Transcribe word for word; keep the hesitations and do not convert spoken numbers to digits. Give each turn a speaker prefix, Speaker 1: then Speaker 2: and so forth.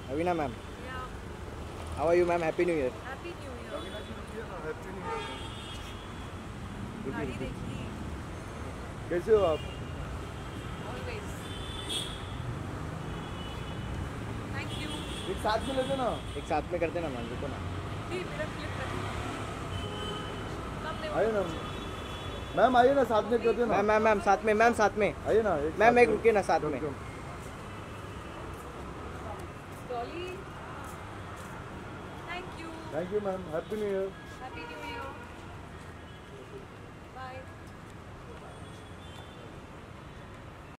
Speaker 1: Avina ma'am,
Speaker 2: Yeah.
Speaker 1: how are you ma'am? Happy New Year.
Speaker 2: Happy New Year.
Speaker 3: Happy new year.
Speaker 2: गाड़ी देखी
Speaker 3: कैसे हो आप?
Speaker 2: always. Thank you.
Speaker 3: एक साथ में लेते ना।
Speaker 1: एक साथ में करते ना मैम, रुको ना।
Speaker 2: जी मेरा क्लिप कर
Speaker 3: आइए ना मैम, आइए ना साथ में करते ना।
Speaker 1: मैम मैम मैम साथ में, मैम साथ में।
Speaker 3: आइए ना
Speaker 1: मैम एक रुकिए ना साथ में।
Speaker 2: Dolly. Thank you.
Speaker 3: Thank you ma'am, happy new year.
Speaker 2: Happy New Year.